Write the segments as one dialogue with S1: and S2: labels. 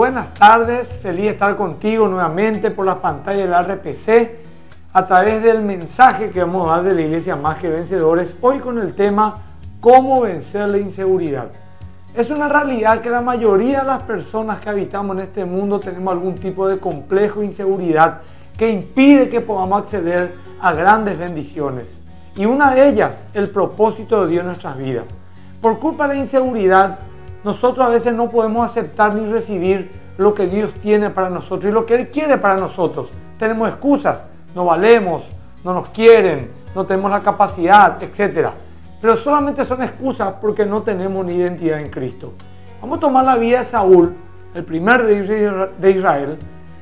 S1: buenas tardes, feliz de estar contigo nuevamente por la pantalla del RPC a través del mensaje que vamos a dar de la Iglesia Más que Vencedores, hoy con el tema ¿Cómo vencer la inseguridad? Es una realidad que la mayoría de las personas que habitamos en este mundo tenemos algún tipo de complejo de inseguridad que impide que podamos acceder a grandes bendiciones. Y una de ellas, el propósito de Dios en nuestras vidas. Por culpa de la inseguridad, nosotros a veces no podemos aceptar ni recibir lo que Dios tiene para nosotros y lo que Él quiere para nosotros. Tenemos excusas, no valemos, no nos quieren, no tenemos la capacidad, etc. Pero solamente son excusas porque no tenemos ni identidad en Cristo. Vamos a tomar la vida de Saúl, el primer rey de Israel,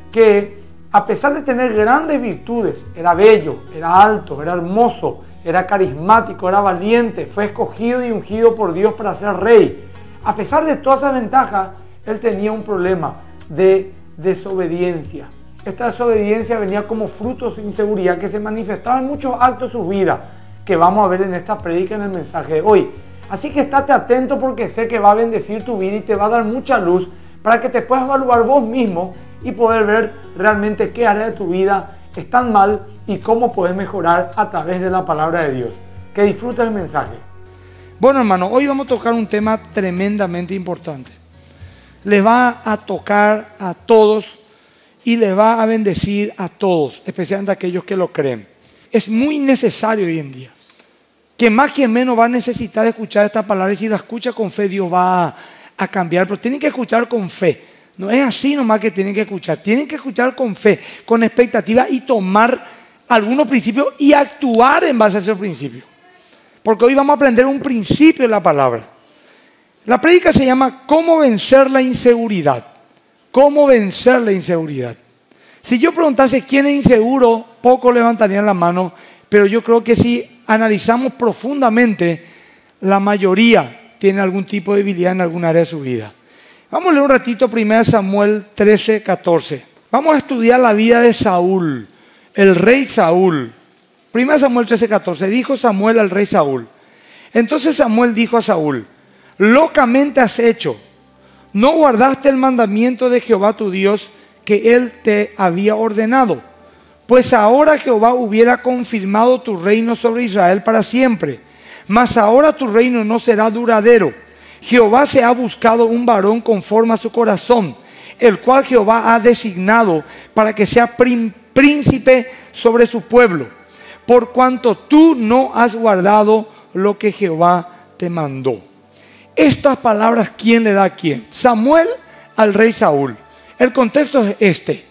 S1: que a pesar de tener grandes virtudes, era bello, era alto, era hermoso, era carismático, era valiente, fue escogido y ungido por Dios para ser rey. A pesar de todas esas ventajas, él tenía un problema de desobediencia. Esta desobediencia venía como fruto de su inseguridad que se manifestaba en muchos actos de su vida, que vamos a ver en esta prédica en el mensaje de hoy. Así que estate atento porque sé que va a bendecir tu vida y te va a dar mucha luz para que te puedas evaluar vos mismo y poder ver realmente qué áreas de tu vida están mal y cómo puedes mejorar a través de la palabra de Dios. Que disfrutes el mensaje.
S2: Bueno, hermano, hoy vamos a tocar un tema tremendamente importante. Les va a tocar a todos y les va a bendecir a todos, especialmente a aquellos que lo creen. Es muy necesario hoy en día. Que más que menos va a necesitar escuchar esta palabra y si la escucha con fe, Dios va a cambiar. Pero tienen que escuchar con fe. No es así nomás que tienen que escuchar. Tienen que escuchar con fe, con expectativa y tomar algunos principios y actuar en base a esos principios. Porque hoy vamos a aprender un principio de la palabra. La prédica se llama ¿Cómo vencer la inseguridad? ¿Cómo vencer la inseguridad? Si yo preguntase quién es inseguro, pocos levantarían la mano, pero yo creo que si analizamos profundamente, la mayoría tiene algún tipo de debilidad en algún área de su vida. Vamos a leer un ratito 1 Samuel 13, 14. Vamos a estudiar la vida de Saúl, el rey Saúl. 1 Samuel 13, 14. Dijo Samuel al rey Saúl. Entonces Samuel dijo a Saúl: locamente has hecho. No guardaste el mandamiento de Jehová tu Dios que él te había ordenado. Pues ahora Jehová hubiera confirmado tu reino sobre Israel para siempre. Mas ahora tu reino no será duradero. Jehová se ha buscado un varón conforme a su corazón, el cual Jehová ha designado para que sea príncipe sobre su pueblo. Por cuanto tú no has guardado lo que Jehová te mandó. Estas palabras, ¿quién le da a quién? Samuel al rey Saúl. El contexto es este.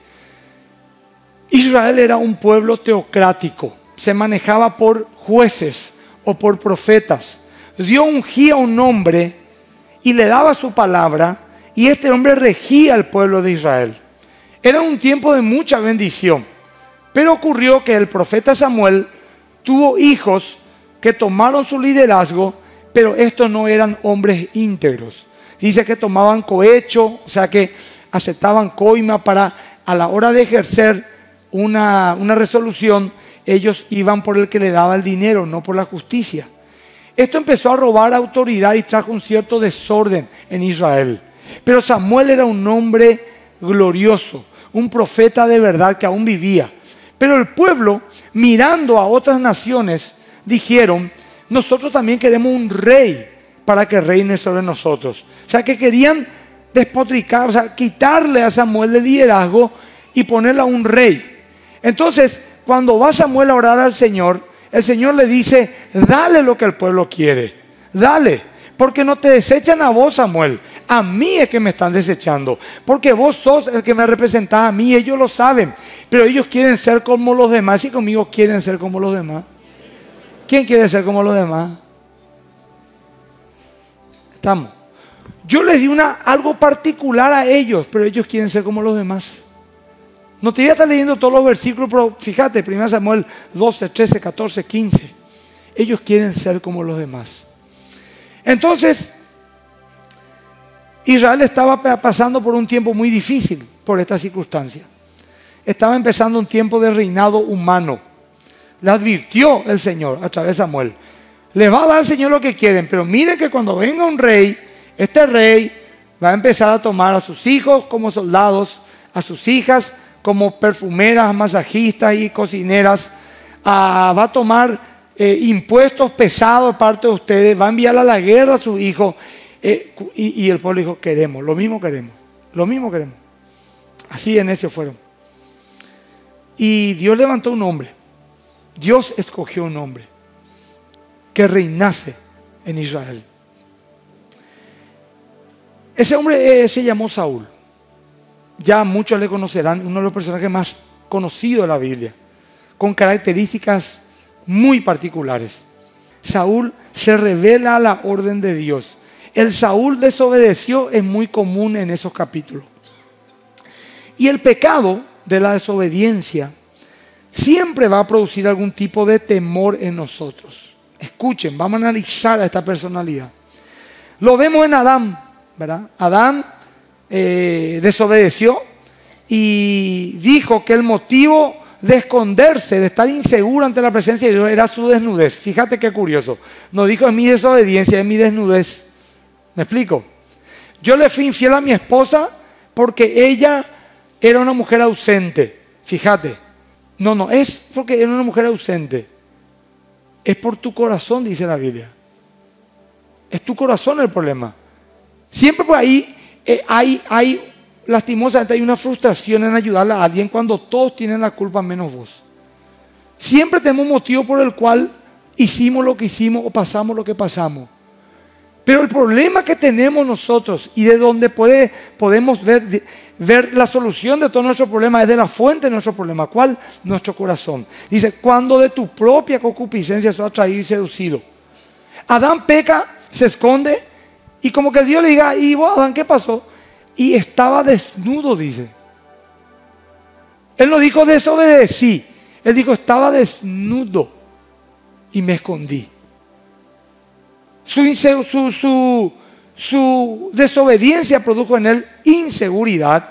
S2: Israel era un pueblo teocrático. Se manejaba por jueces o por profetas. Dios ungía a un hombre y le daba su palabra y este hombre regía al pueblo de Israel. Era un tiempo de mucha bendición. Pero ocurrió que el profeta Samuel tuvo hijos que tomaron su liderazgo, pero estos no eran hombres íntegros. Dice que tomaban cohecho, o sea que aceptaban coima para a la hora de ejercer una resolución, ellos iban por el que le daba el dinero, no por la justicia. Esto empezó a robar autoridad y trajo un cierto desorden en Israel. Pero Samuel era un hombre glorioso, un profeta de verdad que aún vivía. Pero el pueblo, mirando a otras naciones, dijeron: nosotros también queremos un rey para que reine sobre nosotros. O sea que querían despotricar, o sea, quitarle a Samuel el liderazgo y ponerle a un rey. Entonces, cuando va Samuel a orar al Señor, el Señor le dice: dale lo que el pueblo quiere, dale, porque no te desechan a vos, Samuel. A mí es que me están desechando, porque vos sos el que me representás a mí, ellos lo saben, pero ellos quieren ser como los demás y conmigo quieren ser como los demás. ¿Quién quiere ser como los demás? Estamos. Yo les di algo particular a ellos, pero ellos quieren ser como los demás. No te voy a estar leyendo todos los versículos, pero fíjate, 1 Samuel 12, 13, 14, 15. Ellos quieren ser como los demás. Entonces, Israel estaba pasando por un tiempo muy difícil por esta circunstancia. Estaba empezando un tiempo de reinado humano. Le advirtió el Señor a través de Samuel: le va a dar al Señor lo que quieren, pero miren que cuando venga un rey, este rey Va a empezar a tomar a sus hijos como soldados, a sus hijas como perfumeras, masajistas y cocineras. Va a tomar impuestos pesados de parte de ustedes. Va a enviar a la guerra a sus hijos. Y el pueblo dijo, queremos, lo mismo queremos, lo mismo queremos. Así de necios fueron. Y Dios levantó un hombre. Dios escogió un hombre que reinase en Israel. Ese hombre se llamó Saúl. Ya muchos le conocerán, uno de los personajes más conocidos de la Biblia, con características muy particulares. Saúl se revela a la orden de Dios. El Saúl desobedeció es muy común en esos capítulos. Y el pecado de la desobediencia siempre va a producir algún tipo de temor en nosotros. Escuchen, vamos a analizar a esta personalidad. Lo vemos en Adán, ¿verdad? Adán desobedeció y dijo que el motivo de esconderse, de estar inseguro ante la presencia de Dios era su desnudez. Fíjate qué curioso. No dijo es mi desobediencia, es mi desnudez. ¿Me explico? Yo le fui infiel a mi esposa porque ella era una mujer ausente. Fíjate. No es porque era una mujer ausente. Es por tu corazón, dice la Biblia. Es tu corazón el problema. Siempre por ahí hay lastimosamente hay una frustración en ayudarle a alguien cuando todos tienen la culpa menos vos. Siempre tenemos un motivo por el cual hicimos lo que hicimos o pasamos lo que pasamos. Pero el problema que tenemos nosotros y de donde podemos ver la solución de todos nuestros problemas es de la fuente de nuestro problema. ¿Cuál? Nuestro corazón. Dice, cuando de tu propia concupiscencia sos atraído y seducido. Adán peca, se esconde y como que Dios le diga, ¿y vos, Adán, qué pasó? Y estaba desnudo, dice. Él no dijo desobedecí. Él dijo estaba desnudo y me escondí. Su desobediencia produjo en él inseguridad.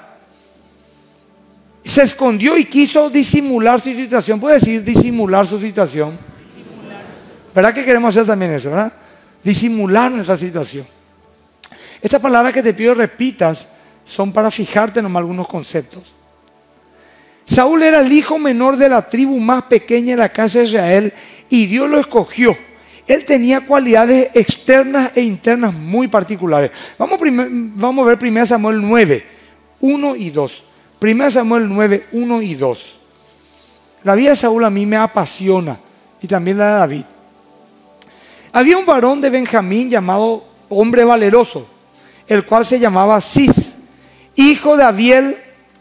S2: Se escondió y quiso disimular su situación. ¿Puede decir disimular su situación? ¿Verdad que queremos hacer también eso, verdad? Disimular nuestra situación. Estas palabras que te pido repitas son para fijarte en algunos conceptos. Saúl era el hijo menor de la tribu más pequeña de la casa de Israel y Dios lo escogió. Él tenía cualidades externas e internas muy particulares. Vamos a ver 1 Samuel 9, 1 y 2. 1 Samuel 9, 1 y 2. La vida de Saúl a mí me apasiona y también la de David. Había un varón de Benjamín llamado hombre valeroso, el cual se llamaba Cis, hijo de Abiel,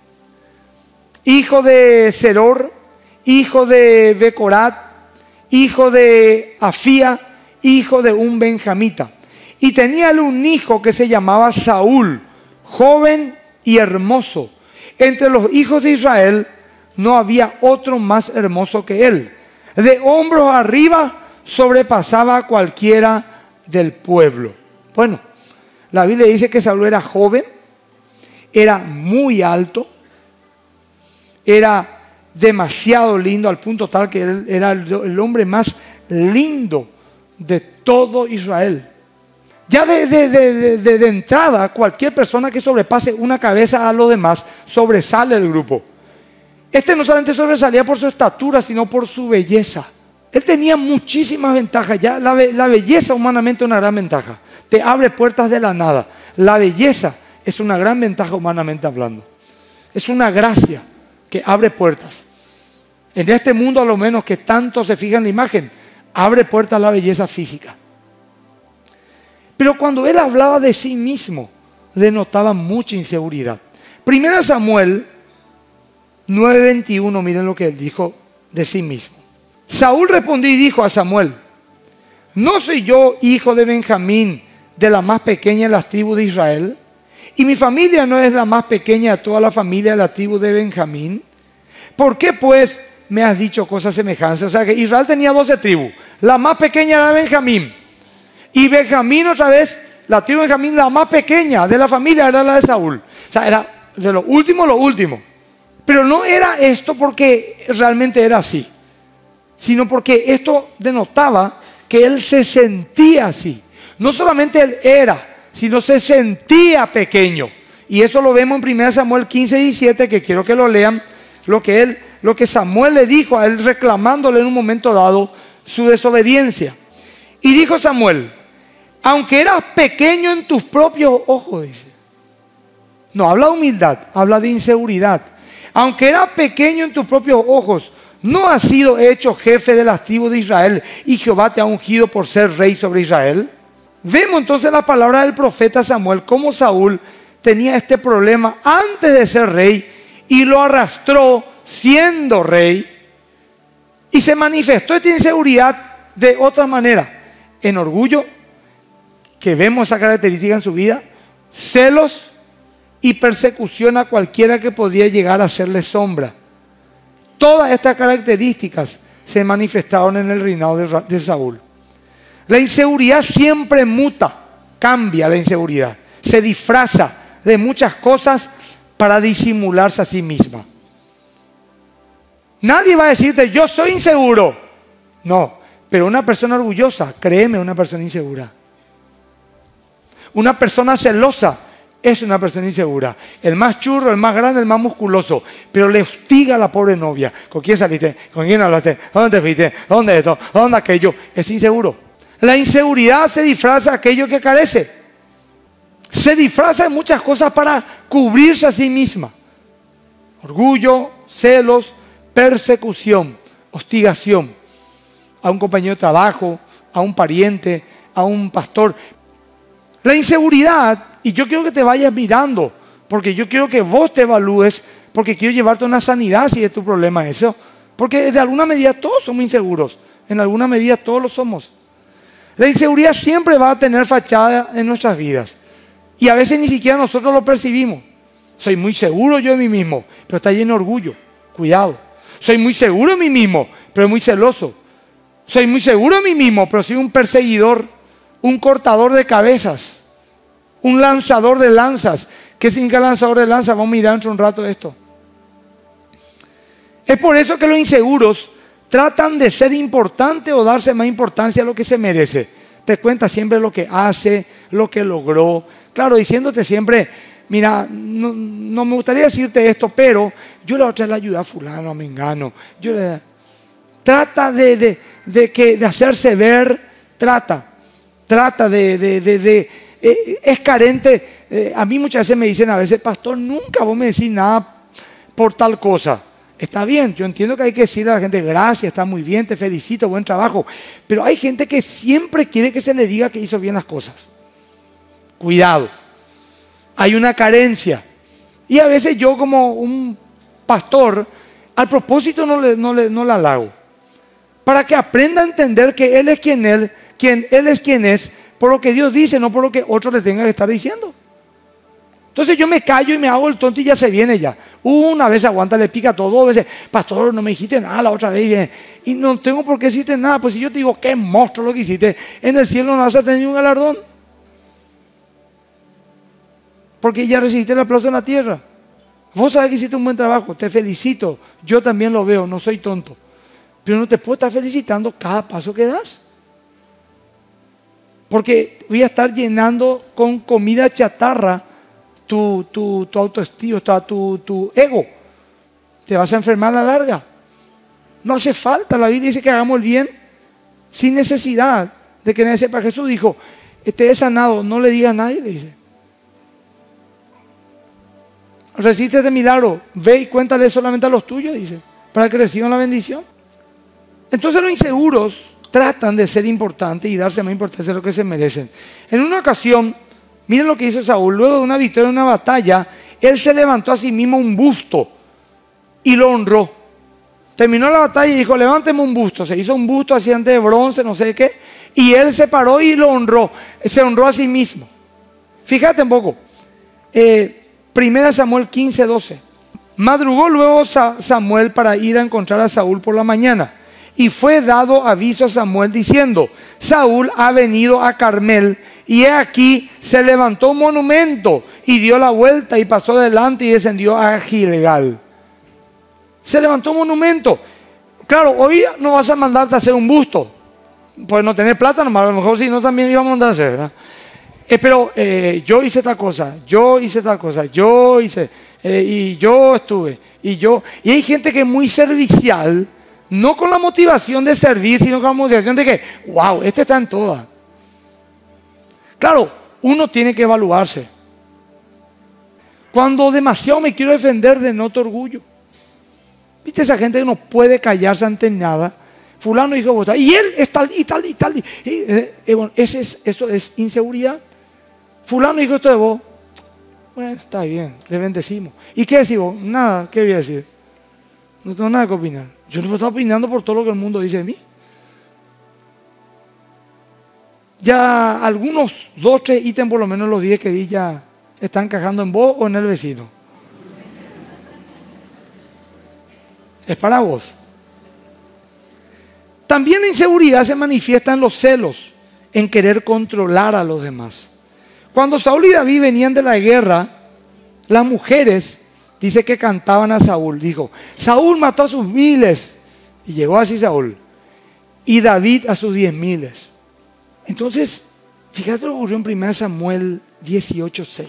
S2: hijo de Seror, hijo de Becorat, hijo de Afía, hijo de un benjamita. Y tenía él un hijo que se llamaba Saúl, joven y hermoso. Entre los hijos de Israel no había otro más hermoso que él. De hombros arriba sobrepasaba a cualquiera del pueblo. Bueno, la Biblia dice que Saúl era joven, era muy alto, era demasiado lindo al punto tal que él era el hombre más lindo de todo Israel. Ya de entrada, cualquier persona que sobrepase una cabeza a los demás sobresale del grupo. Este no solamente sobresalía por su estatura, sino por su belleza. Él tenía muchísimas ventajas. Ya la belleza humanamente es una gran ventaja. Te abre puertas de la nada. La belleza es una gran ventaja humanamente hablando. Es una gracia que abre puertas. En este mundo a lo menos que tanto se fija en la imagen, abre puertas la belleza física. Pero cuando él hablaba de sí mismo, denotaba mucha inseguridad. 1 Samuel 9:21, miren lo que él dijo de sí mismo. Saúl respondió y dijo a Samuel, ¿no soy yo hijo de Benjamín, de la más pequeña de las tribus de Israel? ¿Y mi familia no es la más pequeña de toda la familia de la tribu de Benjamín? ¿Por qué pues me has dicho cosas semejantes? O sea que Israel tenía 12 tribus. La más pequeña era Benjamín. Y Benjamín otra vez, la tribu de Benjamín, la más pequeña de la familia era la de Saúl. O sea, era de lo último. Pero no era esto porque realmente era así, sino porque esto denotaba que él se sentía así. No solamente él era, sino se sentía pequeño. Y eso lo vemos en 1 Samuel 15:17, que quiero que lo lean, lo que Samuel le dijo a él, reclamándole en un momento dado su desobediencia. Y dijo Samuel: aunque eras pequeño en tus propios ojos, dice. No habla de humildad, habla de inseguridad. Aunque eras pequeño en tus propios ojos, ¿no has sido hecho jefe de las tribus de Israel y Jehová te ha ungido por ser rey sobre Israel? Vemos entonces la palabra del profeta Samuel, cómo Saúl tenía este problema antes de ser rey y lo arrastró siendo rey, y se manifestó esta inseguridad de otra manera, en orgullo, que vemos esa característica en su vida, celos y persecución a cualquiera que podía llegar a hacerle sombra. Todas estas características se manifestaron en el reinado de Saúl. La inseguridad siempre muta, cambia la inseguridad, se disfraza de muchas cosas para disimularse a sí misma. Nadie va a decirte, yo soy inseguro. No, pero una persona orgullosa, créeme, una persona insegura. Una persona celosa es una persona insegura. El más churro, el más grande, el más musculoso, pero le hostiga a la pobre novia. ¿Con quién saliste? ¿Con quién hablaste? ¿Dónde te fuiste? ¿Dónde esto? ¿Dónde aquello? Es inseguro. La inseguridad se disfraza de aquello que carece. Se disfraza de muchas cosas para cubrirse a sí misma. Orgullo, celos, persecución, hostigación a un compañero de trabajo, a un pariente, a un pastor. La inseguridad, y yo quiero que te vayas mirando, porque yo quiero que vos te evalúes, porque quiero llevarte a una sanidad si es tu problema eso. Porque de alguna medida todos somos inseguros, en alguna medida todos lo somos. La inseguridad siempre va a tener fachada en nuestras vidas. Y a veces ni siquiera nosotros lo percibimos. Soy muy seguro yo de mí mismo, pero está lleno de orgullo. Cuidado. Soy muy seguro de mí mismo, pero muy celoso. Soy muy seguro de mí mismo, pero soy un perseguidor, un cortador de cabezas, un lanzador de lanzas. ¿Qué significa lanzador de lanzas? Vamos a mirar dentro de un rato esto. Es por eso que los inseguros tratan de ser importantes o darse más importancia a lo que se merece. Te cuenta siempre lo que hace, lo que logró. Claro, diciéndote siempre, mira, no me gustaría decirte esto, pero yo la otra vez le ayudé a fulano, a mengano. Trata de hacerse ver, es carente. A mí muchas veces me dicen, a veces, pastor, nunca vos me decís nada por tal cosa. Está bien, yo entiendo que hay que decirle a la gente, gracias, está muy bien, te felicito, buen trabajo. Pero hay gente que siempre quiere que se le diga que hizo bien las cosas. Cuidado, hay una carencia. Y a veces yo como un pastor, al propósito no le halago. Para que aprenda a entender que Él es quien es, por lo que Dios dice, no por lo que otros le tengan que estar diciendo. Entonces yo me callo y me hago el tonto y ya se viene ya. Una vez aguanta, le pica todo, 2 veces, pastor, no me dijiste nada, la otra vez viene. Y no tengo por qué decirte nada, pues si yo te digo, qué monstruo lo que hiciste, en el cielo no vas a tener ni un galardón. Porque ya recibiste el aplauso en la tierra. Vos sabés que hiciste un buen trabajo, te felicito, yo también lo veo, no soy tonto. Pero no te puedo estar felicitando cada paso que das. Porque voy a estar llenando con comida chatarra tu autoestima, tu ego. Te vas a enfermar a la larga. No hace falta, la Biblia dice que hagamos el bien sin necesidad de que nadie sepa. Jesús dijo, te he sanado, no le diga a nadie, le dice. Resiste este milagro, ve y cuéntale solamente a los tuyos, dice, para que reciban la bendición. Entonces los inseguros tratan de ser importantes y darse más importancia de lo que se merecen. En una ocasión, miren lo que hizo Saúl. Luego de una victoria en una batalla, él se levantó a sí mismo un busto y lo honró. Terminó la batalla y dijo, levánteme un busto. Se hizo un busto así antes de bronce, no sé qué. Y él se paró y lo honró. Se honró a sí mismo. Fíjate un poco. 1 Samuel 15:12. Madrugó luego Samuel para ir a encontrar a Saúl por la mañana. Y fue dado aviso a Samuel diciendo, Saúl ha venido a Carmel y he aquí se levantó un monumento y dio la vuelta y pasó adelante y descendió a Gilgal. Se levantó un monumento. Claro, hoy no vas a mandarte a hacer un busto, pues no tener plata nomás, a lo mejor si no también íbamos a mandar a hacer, ¿verdad? Pero yo hice tal cosa, yo hice tal cosa, yo hice, y yo estuve, y yo. Y hay gente que es muy servicial, no con la motivación de servir, sino con la motivación de que, wow, este está en todas. Claro, uno tiene que evaluarse. Cuando demasiado me quiero defender, denoto orgullo. ¿Viste esa gente que no puede callarse ante nada? Fulano dijo vos, y él es tal y tal y tal. Bueno, eso es inseguridad. Fulano dijo esto de vos. Bueno, está bien, le bendecimos. ¿Y qué decís vos? Nada, ¿qué voy a decir? No tengo nada que opinar. Yo no estoy opinando por todo lo que el mundo dice de mí. Ya algunos 2, 3 ítems, por lo menos los 10 que di, ya están encajando en vos o en el vecino. Es para vos. También la inseguridad se manifiesta en los celos, en querer controlar a los demás. Cuando Saúl y David venían de la guerra, las mujeres, dice que cantaban a Saúl. Dijo, Saúl mató a sus 1000, y llegó así Saúl, y David a sus 10,000. Entonces, fíjate lo que ocurrió en 1 Samuel 18:6.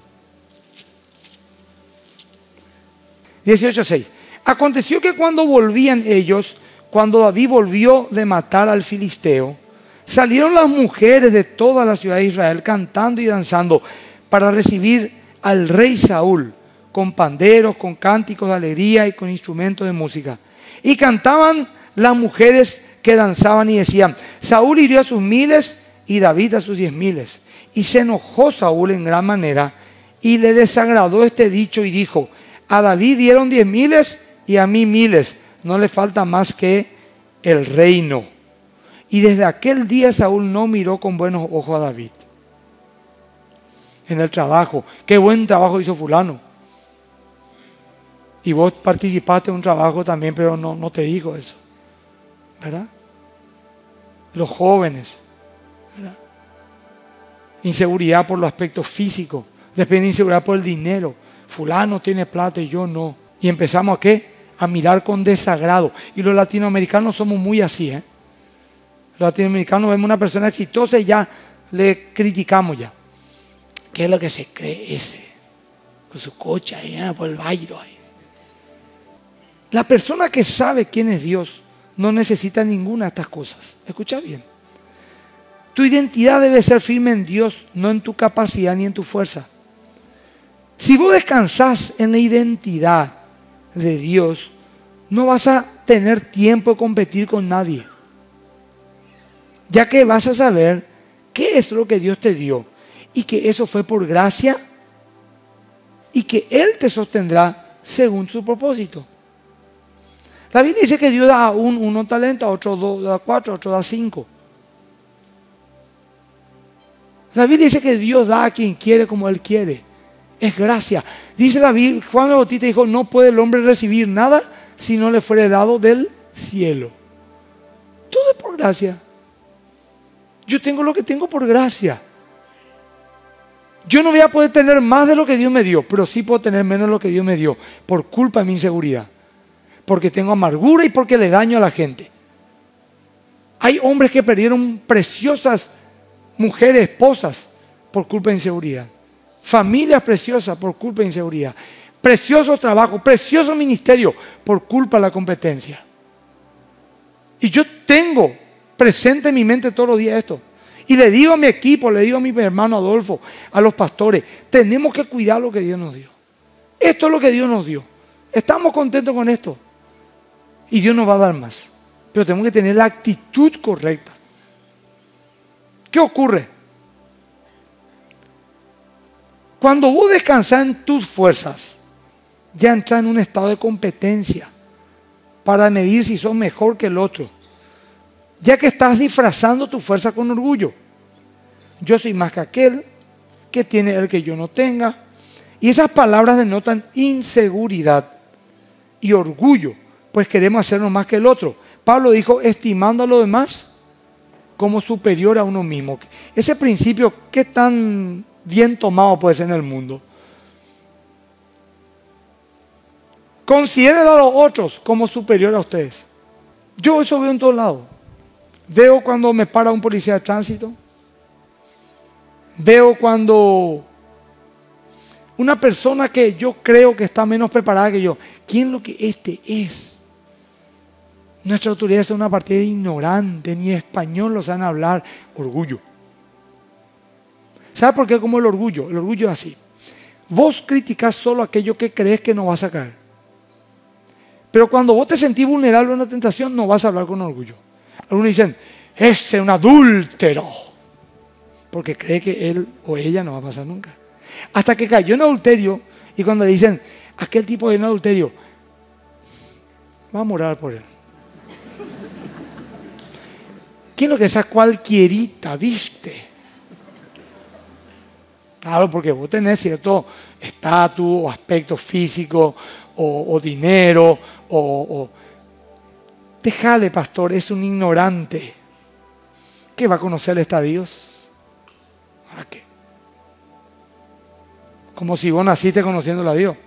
S2: 18:6. Aconteció que cuando volvían ellos, cuando David volvió de matar al filisteo, salieron las mujeres de toda la ciudad de Israel cantando y danzando para recibir al rey Saúl, con panderos, con cánticos de alegría y con instrumentos de música. Y cantaban las mujeres que danzaban y decían, Saúl hirió a sus 1000 y David a sus 10,000. Y se enojó Saúl en gran manera y le desagradó este dicho y dijo, a David dieron 10,000 y a mí 1000. No le falta más que el reino. Y desde aquel día Saúl no miró con buenos ojos a David. En el trabajo, qué buen trabajo hizo fulano. Y vos participaste en un trabajo también, pero no te digo eso. ¿Verdad? Los jóvenes, ¿verdad? Inseguridad por los aspectos físicos. Después inseguridad por el dinero. Fulano tiene plata y yo no. Y empezamos ¿a qué? A mirar con desagrado. Y los latinoamericanos somos muy así, ¿eh? Los latinoamericanos vemos una persona exitosa y ya le criticamos ya. ¿Qué es lo que se cree ese? Con su coche ahí, por el baile ahí. La persona que sabe quién es Dios no necesita ninguna de estas cosas. Escucha bien. Tu identidad debe ser firme en Dios, no en tu capacidad ni en tu fuerza. Si vos descansás en la identidad de Dios, no vas a tener tiempo de competir con nadie. Ya que vas a saber qué es lo que Dios te dio y que eso fue por gracia y que Él te sostendrá según su propósito. La Biblia dice que Dios da a uno talento, a otro da 4, a otro da 5. La Biblia dice que Dios da a quien quiere como Él quiere. Es gracia. Dice la Biblia, Juan el Bautista dijo, no puede el hombre recibir nada si no le fuere dado del cielo. Todo es por gracia. Yo tengo lo que tengo por gracia. Yo no voy a poder tener más de lo que Dios me dio, pero sí puedo tener menos de lo que Dios me dio por culpa de mi inseguridad. Porque tengo amargura y porque le daño a la gente. Hay hombres que perdieron preciosas mujeres, esposas, por culpa de inseguridad. Familias preciosas por culpa de inseguridad. Preciosos trabajos, precioso ministerio por culpa de la competencia. Y yo tengo presente en mi mente todos los días esto. Y le digo a mi equipo, le digo a mi hermano Adolfo, a los pastores, tenemos que cuidar lo que Dios nos dio. Esto es lo que Dios nos dio. Estamos contentos con esto. Y Dios nos va a dar más. Pero tenemos que tener la actitud correcta. ¿Qué ocurre? Cuando vos descansás en tus fuerzas, ya entras en un estado de competencia para medir si sos mejor que el otro. Ya que estás disfrazando tu fuerza con orgullo. Yo soy más que aquel, que tiene el que yo no tenga. Y esas palabras denotan inseguridad y orgullo, pues queremos hacernos más que el otro. Pablo dijo, estimando a los demás como superior a uno mismo. Ese principio, ¿qué tan bien tomado puede ser en el mundo? Consideren a los otros como superior a ustedes. Yo eso veo en todos lados. Veo cuando me para un policía de tránsito. Veo cuando una persona que yo creo que está menos preparada que yo, ¿quién lo que este es? Nuestra autoridad es una partida ignorante, ni español lo saben hablar. Orgullo. ¿Sabe por qué? Como el orgullo. El orgullo es así. Vos criticás solo aquello que crees que no vas a caer. Pero cuando vos te sentís vulnerable a una tentación, no vas a hablar con orgullo. Algunos dicen, ese es un adúltero. Porque cree que él o ella no va a pasar nunca. Hasta que cayó en adulterio, y cuando le dicen, aquel tipo de adulterio, va a morar por él. ¿Quién es lo que esa cualquierita, viste? Claro, porque vos tenés cierto estatus o aspecto físico o dinero Déjale, pastor, es un ignorante. ¿Qué va a conocer a Dios? ¿A qué? Como si vos naciste conociéndolo a Dios.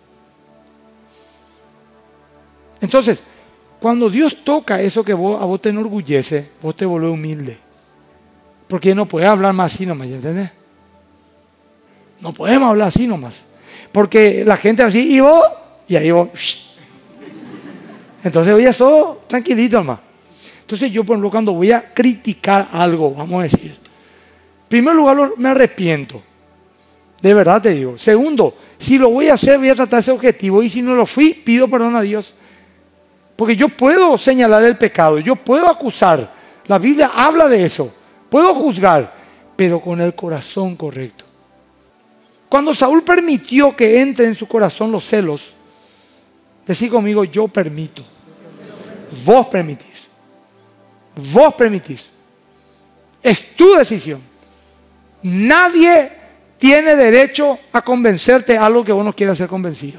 S2: Entonces, cuando Dios toca eso que a vos te enorgullece, vos te volvés humilde. Porque no puedes hablar más así nomás, ¿ya entendés? No podemos hablar así nomás. Porque la gente así, ¿y vos? Y ahí vos. Entonces, oye, eso tranquilito nomás. Entonces yo, por ejemplo, cuando voy a criticar algo, vamos a decir, en primer lugar me arrepiento. De verdad te digo. Segundo, si lo voy a hacer, voy a tratar ese objetivo. Y si no lo fui, pido perdón a Dios. Porque yo puedo señalar el pecado, yo puedo acusar. La Biblia habla de eso. Puedo juzgar, pero con el corazón correcto. Cuando Saúl permitió que entre en su corazón los celos, decí conmigo, yo permito. Vos permitís. Vos permitís. Es tu decisión. Nadie tiene derecho a convencerte de algo que vos no quieras ser convencido.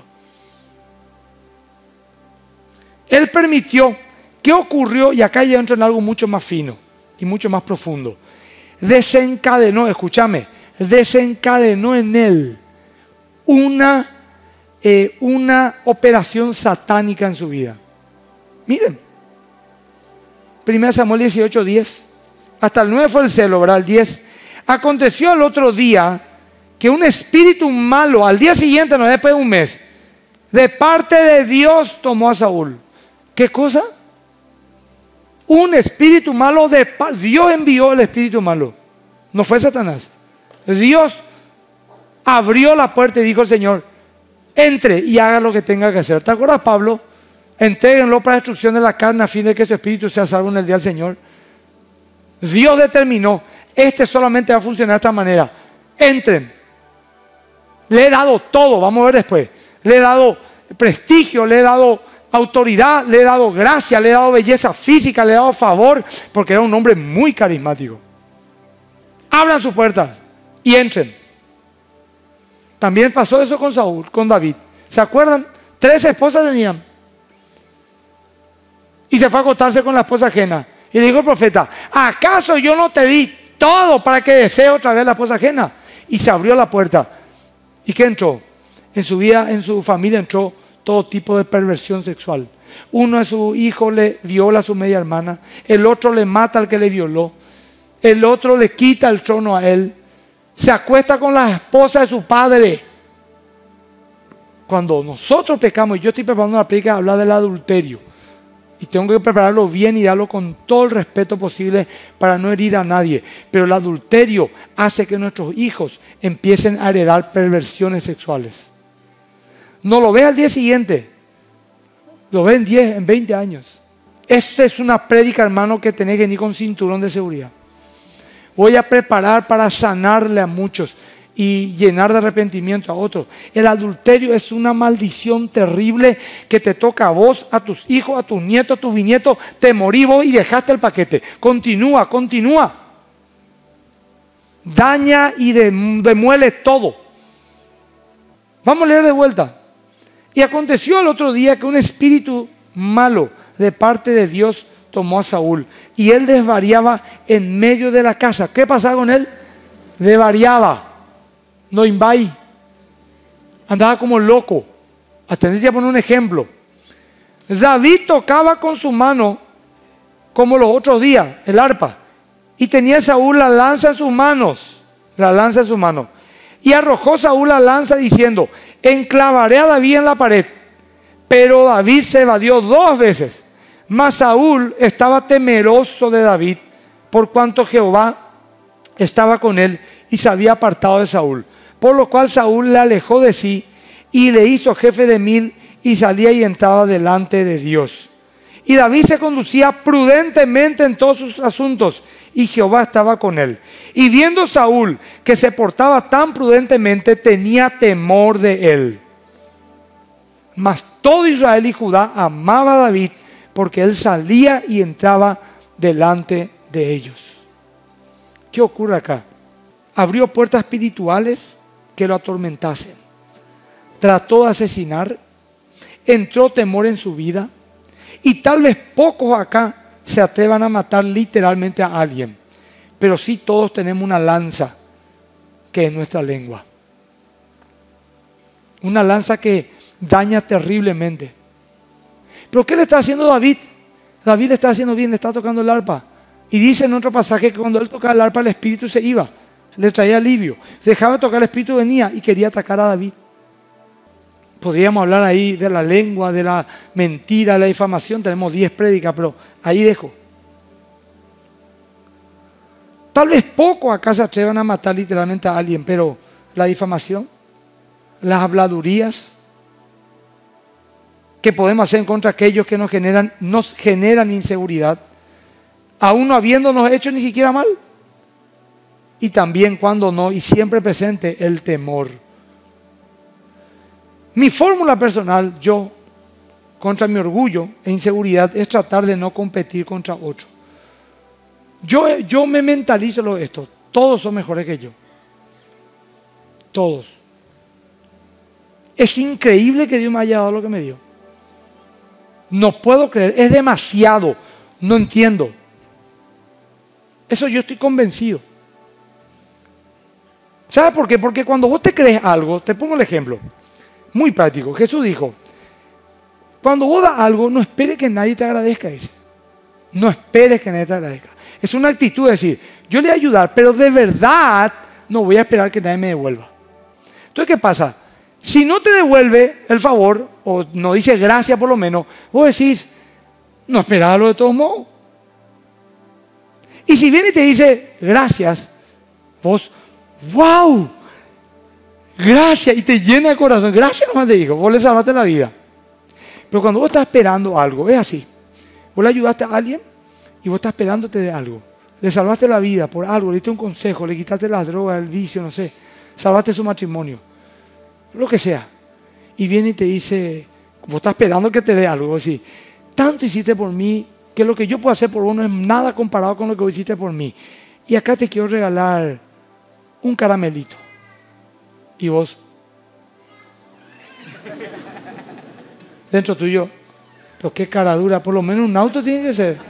S2: Él permitió. ¿Qué ocurrió? Y acá ya entro en algo mucho más fino y mucho más profundo. Desencadenó, escúchame, desencadenó en él una operación satánica en su vida. Miren, 1 Samuel 18:10, hasta el 9 fue el celo, ¿verdad? El 10. Aconteció el otro día que un espíritu malo, al día siguiente, no después de un mes, de parte de Dios tomó a Saúl. ¿Qué cosa? Un espíritu malo Dios envió el espíritu malo. No fue Satanás. Dios abrió la puerta y dijo al Señor, entre y haga lo que tenga que hacer. ¿Te acuerdas, Pablo? Entréguenlo para destrucción de la carne a fin de que su espíritu sea salvo en el día del Señor. Dios determinó, solamente va a funcionar de esta manera. Entren. Le he dado todo, vamos a ver después. Le he dado prestigio, le he dado autoridad, le he dado gracia, le he dado belleza física, le he dado favor, porque era un hombre muy carismático. Abran sus puertas y entren. También pasó eso con Saúl, con David. ¿Se acuerdan? 3 esposas tenían. Y se fue a acostarse con la esposa ajena. Y le dijo el profeta, ¿acaso yo no te di todo para que desee otra vez la esposa ajena? Y se abrió la puerta. ¿Y qué entró? En su vida, en su familia entró todo tipo de perversión sexual. Uno de sus hijos le viola a su media hermana. El otro le mata al que le violó. El otro le quita el trono a él. Se acuesta con la esposa de su padre. Cuando nosotros pecamos, y yo estoy preparando una prédica, hablar del adulterio. Y tengo que prepararlo bien y darlo con todo el respeto posible para no herir a nadie. Pero el adulterio hace que nuestros hijos empiecen a heredar perversiones sexuales. No lo ves al día siguiente. Lo ves en 10, en 20 años. Esa es una prédica, hermano, que tenés que venir con cinturón de seguridad. Voy a preparar para sanarle a muchos y llenar de arrepentimiento a otros. El adulterio es una maldición terrible que te toca a vos, a tus hijos, a tus nietos, a tus bisnietos. Te morí vos y dejaste el paquete. Continúa, continúa. Daña y demuele todo. Vamos a leer de vuelta. Y aconteció el otro día que un espíritu malo de parte de Dios tomó a Saúl. Y él desvariaba en medio de la casa. ¿Qué pasaba con él? Desvariaba. No invay. Andaba como loco. Atendete a poner un ejemplo. David tocaba con su mano, como los otros días, el arpa. Y tenía Saúl la lanza en sus manos. la lanza en su mano. Y arrojó Saúl la lanza diciendo, enclavaré a David en la pared. Pero David se evadió 2 veces. Mas Saúl estaba temeroso de David, por cuanto Jehová estaba con él y se había apartado de Saúl. Por lo cual Saúl le alejó de sí y le hizo jefe de 1000 y salía y entraba delante de Dios. Y David se conducía prudentemente en todos sus asuntos y Jehová estaba con él. Y viendo Saúl que se portaba tan prudentemente, tenía temor de él. Mas todo Israel y Judá amaba a David porque él salía y entraba delante de ellos. ¿Qué ocurre acá? Abrió puertas espirituales que lo atormentasen. Trató de asesinar. Entró temor en su vida. Y tal vez pocos acá se atrevan a matar literalmente a alguien. Pero sí todos tenemos una lanza que es nuestra lengua. Una lanza que daña terriblemente. ¿Pero qué le está haciendo David? David le está haciendo bien, le está tocando el arpa. Y dice en otro pasaje que cuando él tocaba el arpa el espíritu se iba. Le traía alivio. Dejaba de tocar, el espíritu venía y quería atacar a David. Podríamos hablar ahí de la lengua, de la mentira, de la difamación. Tenemos 10 prédicas, pero ahí dejo. Tal vez poco acá se atrevan a matar literalmente a alguien, pero la difamación, las habladurías que podemos hacer en contra de aquellos que nos generan inseguridad, aún no habiéndonos hecho ni siquiera mal. Y también cuando no, y siempre presente el temor. Mi fórmula personal, yo, contra mi orgullo e inseguridad, es tratar de no competir contra otro. Yo me mentalizo esto. Todos son mejores que yo. Todos. Es increíble que Dios me haya dado lo que me dio. No puedo creer. Es demasiado. No entiendo. Eso yo estoy convencido. ¿Sabes por qué? Porque cuando vos te crees algo, te pongo el ejemplo. Muy práctico. Jesús dijo, cuando vos das algo, no esperes que nadie te agradezca. Dice. No esperes que nadie te agradezca. Es una actitud de decir, yo le voy a ayudar, pero de verdad no voy a esperar que nadie me devuelva. Entonces, ¿qué pasa? Si no te devuelve el favor, o no dice gracias por lo menos, vos decís, no esperaba de todos modos. Y si viene y te dice gracias, vos, wow, gracias, y te llena el corazón. Gracias nomás te dijo, vos le salvaste la vida. Pero cuando vos estás esperando algo, es así. Vos le ayudaste a alguien y vos estás esperándote de algo. Le salvaste la vida por algo, le diste un consejo, le quitaste las drogas, el vicio, no sé. Salvaste su matrimonio, lo que sea. Y viene y te dice, vos estás esperando que te dé algo. Vos decís, tanto hiciste por mí, que lo que yo puedo hacer por vos no es nada comparado con lo que vos hiciste por mí. Y acá te quiero regalar un caramelito. Y vos, dentro tuyo, pero qué cara dura, por lo menos un auto tiene que ser.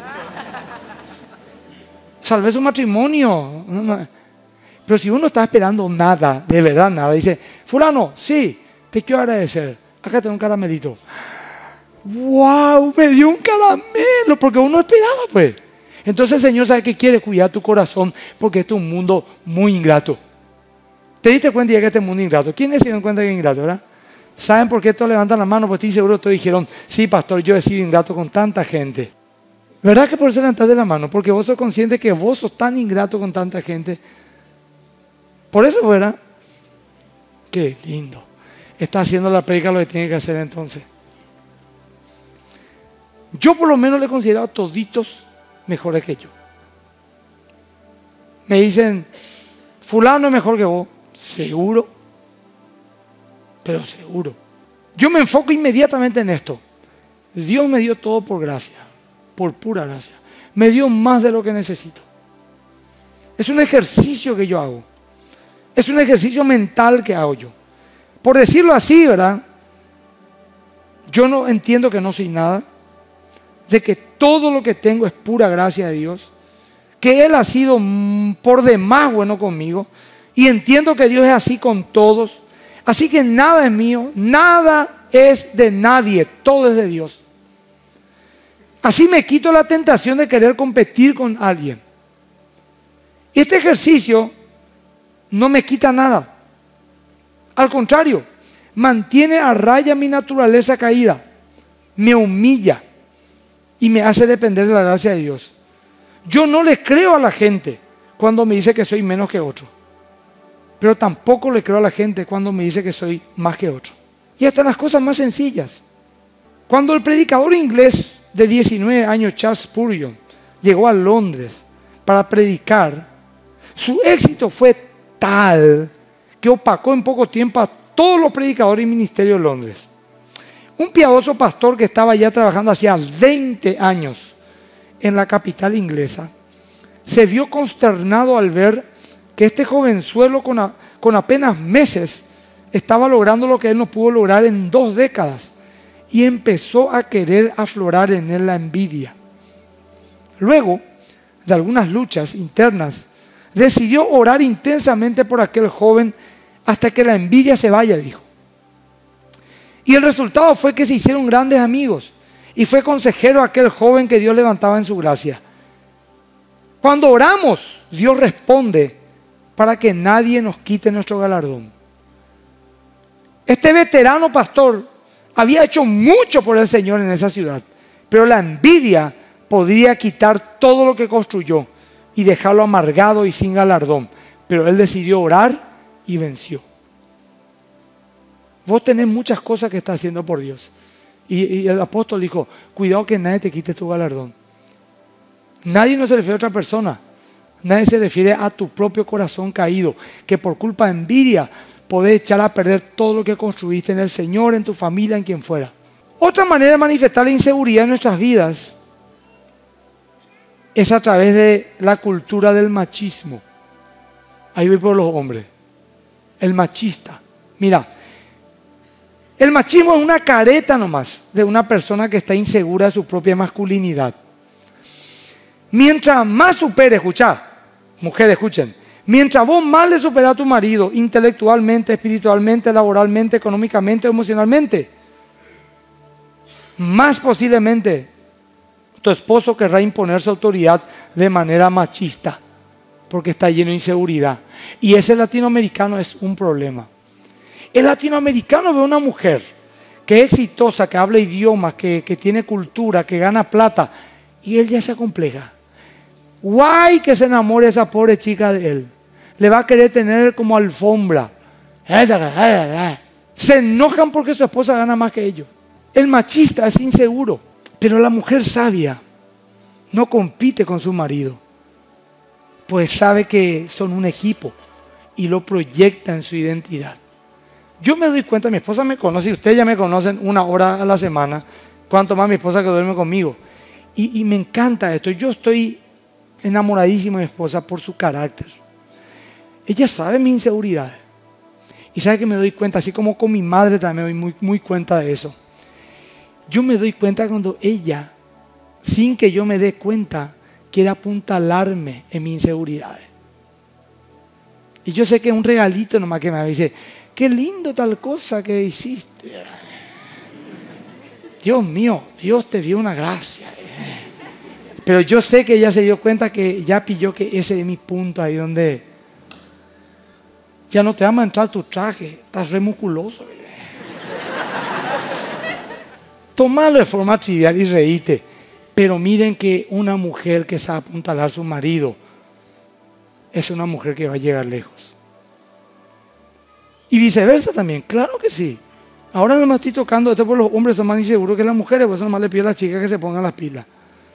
S2: Salvé su matrimonio. Pero si uno está esperando nada, de verdad nada, dice, fulano, sí, te quiero agradecer, acá tengo un caramelito. ¡Wow! Me dio un caramelo, porque uno esperaba, pues. Entonces el Señor sabe que quiere cuidar tu corazón, porque este es un mundo muy ingrato. ¿Te diste cuenta ya que este mundo es ingrato? ¿Quiénes se dieron cuenta que es ingrato, verdad? ¿Saben por qué todos levantan la mano? Pues estoy seguro que todos dijeron, sí, pastor, yo he sido ingrato con tanta gente. ¿Verdad que por eso levantaste la mano? Porque vos sos consciente que vos sos tan ingrato con tanta gente. Por eso, ¿verdad? Qué lindo. Está haciendo la predica lo que tiene que hacer entonces. Yo por lo menos le considero a toditos mejores que yo. Me dicen, fulano es mejor que vos. Seguro. Pero seguro. Yo me enfoco inmediatamente en esto. Dios me dio todo por gracia. Por pura gracia. Me dio más de lo que necesito. Es un ejercicio que yo hago. Es un ejercicio mental que hago yo. Por decirlo así, ¿verdad? Yo no entiendo que no soy nada. De que todo lo que tengo es pura gracia de Dios. Que Él ha sido por demás bueno conmigo. Y entiendo que Dios es así con todos. Así que nada es mío. Nada es de nadie. Todo es de Dios. Así me quito la tentación de querer competir con alguien. Este ejercicio no me quita nada. Al contrario, mantiene a raya mi naturaleza caída, me humilla y me hace depender de la gracia de Dios. Yo no le creo a la gente cuando me dice que soy menos que otro, pero tampoco le creo a la gente cuando me dice que soy más que otro. Y hasta las cosas más sencillas. Cuando el predicador inglés de 19 años, Charles Spurgeon, llegó a Londres para predicar, su éxito fue tal que opacó en poco tiempo a todos los predicadores y ministerios de Londres. Un piadoso pastor que estaba ya trabajando hacía 20 años en la capital inglesa, se vio consternado al ver que este jovenzuelo con apenas meses estaba logrando lo que él no pudo lograr en 2 décadas, y empezó a querer aflorar en él la envidia. Luego de algunas luchas internas, decidió orar intensamente por aquel joven hasta que la envidia se vaya, dijo. Y el resultado fue que se hicieron grandes amigos y fue consejero a aquel joven que Dios levantaba en su gracia. Cuando oramos, Dios responde para que nadie nos quite nuestro galardón. Este veterano pastor había hecho mucho por el Señor en esa ciudad, pero la envidia podría quitar todo lo que construyó y dejarlo amargado y sin galardón. Pero él decidió orar y venció. Vos tenés muchas cosas que estás haciendo por Dios. Y el apóstol dijo, cuidado que nadie te quite tu galardón. Nadie no se refiere a otra persona. Nadie se refiere a tu propio corazón caído, que por culpa de envidia podés echar a perder todo lo que construiste en el Señor, en tu familia, en quien fuera. Otra manera de manifestar la inseguridad en nuestras vidas es a través de la cultura del machismo. Ahí voy por los hombres. El machista. Mira, el machismo es una careta nomás de una persona que está insegura de su propia masculinidad. Mientras más supere, escuchá, mujeres, escuchen, mientras vos más le superás a tu marido intelectualmente, espiritualmente, laboralmente, económicamente, emocionalmente, más posiblemente tu esposo querrá imponer su autoridad de manera machista porque está lleno de inseguridad. Y ese latinoamericano es un problema. El latinoamericano ve a una mujer que es exitosa, que habla idiomas, que tiene cultura, que gana plata, y él ya se acompleja. Guay que se enamore esa pobre chica de él. Le va a querer tener como alfombra. Se enojan porque su esposa gana más que ellos. El machista es inseguro, pero la mujer sabia no compite con su marido, pues sabe que son un equipo y lo proyecta en su identidad. Yo me doy cuenta, mi esposa me conoce, y ustedes ya me conocen 1 hora a la semana, cuanto más mi esposa que duerme conmigo. Y me encanta esto. Yo estoy enamoradísimo de mi esposa por su carácter. Ella sabe mis inseguridades. Y sabe que me doy cuenta, así como con mi madre también me doy muy cuenta de eso. Yo me doy cuenta cuando ella, sin que yo me dé cuenta, quiere apuntalarme en mis inseguridades. Y yo sé que es un regalito nomás que me dice, qué lindo tal cosa que hiciste. Dios mío, Dios te dio una gracia. Pero yo sé que ella se dio cuenta que ya pilló que ese es mi punto ahí donde ya no te va a entrar tu traje, estás re musculoso. Tómalo de forma trivial y reíte. Pero miren que una mujer que sabe apuntalar a su marido es una mujer que va a llegar lejos. Y viceversa también, claro que sí. Ahora no me estoy tocando esto porque los hombres son más inseguros que las mujeres, por eso nomás le pido a las chicas que se pongan las pilas.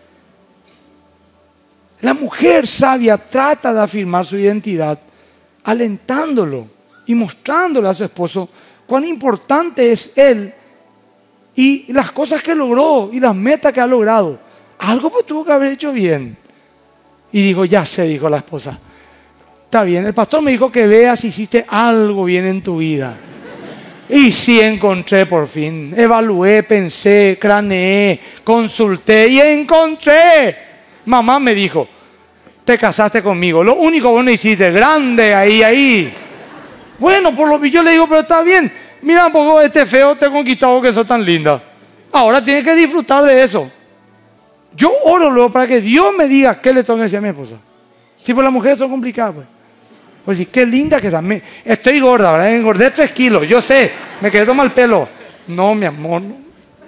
S2: La mujer sabia trata de afirmar su identidad, alentándolo y mostrándole a su esposo cuán importante es él y las cosas que logró y las metas que ha logrado. Algo pues tuvo que haber hecho bien. Y digo, ya sé, dijo la esposa. Está bien, el pastor me dijo que veas si hiciste algo bien en tu vida. Y sí encontré por fin. Evalué, pensé, craneé, consulté y encontré. Mamá me dijo, te casaste conmigo. Lo único bueno hiciste, grande, ahí. Bueno, por lo que yo le digo, pero está bien. Mira un poco este feo te he conquistado que sos tan linda. Ahora tienes que disfrutar de eso. Yo oro luego para que Dios me diga qué le tengo que decir a mi esposa. Si pues las mujeres son complicadas, pues. Pues sí, qué linda que está. Estoy gorda, ¿verdad? Engordé 3 kilos, yo sé. Me quedé tomar el pelo. No, mi amor, no.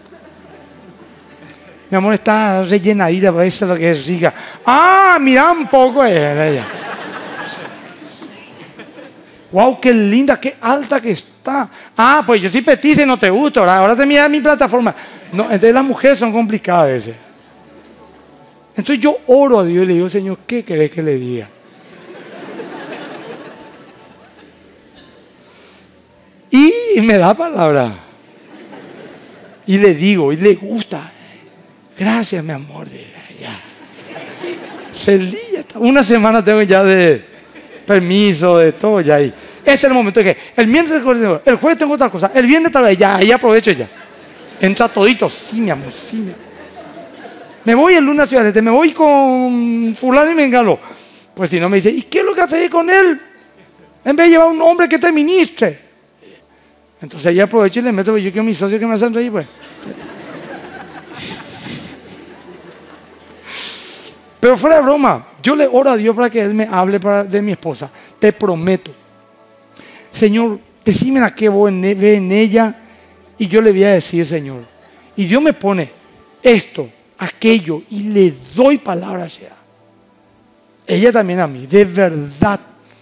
S2: Mi amor está rellenadita, pero eso es lo que es rica. Ah, mira un poco ella. Wow, qué linda, qué alta que está. Ah, pues yo soy petiza y no te gusta, ¿verdad? Ahora te miras mi plataforma. No, entonces las mujeres son complicadas a veces. Entonces yo oro a Dios y le digo, Señor, ¿qué querés que le diga? Y me da palabra. Y le digo, y le gusta. Gracias, mi amor. Ya. Feliz. Una semana tengo ya de permiso, de todo ya ahí. Ese es el momento que el miércoles, el jueves tengo otra cosa, el viernes tal vez, ya, ahí aprovecho ya. Entra todito, sí, mi amor, sí, mi amor. Me voy el lunes a Ciudad Este, me voy con fulano y mengano. Pues si no me dice, ¿y qué es lo que haces con él? En vez de llevar a un hombre que te ministre. Entonces ahí aprovecho y le meto, yo quiero mis socios que me hacen reír, pues. Pero fuera de broma, yo le oro a Dios para que Él me hable de mi esposa. Te prometo. Señor, decime a qué ve en ella y yo le voy a decir, Señor. Y Dios me pone esto, aquello y le doy palabra ya. Ella también a mí, de verdad.